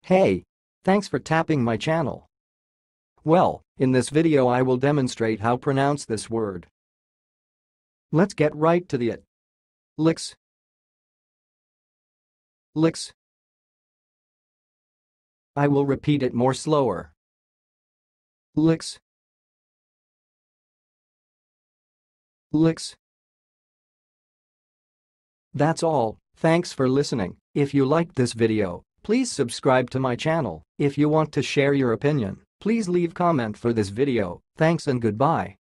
Hey! Thanks for tapping my channel. Well, in this video I will demonstrate how to pronounce this word. Let's get right to it. LYX. LYX. I will repeat it more slower. LYX. LYX. That's all. Thanks for listening. If you liked this video, please subscribe to my channel. If you want to share your opinion, please leave comment for this video. Thanks and goodbye.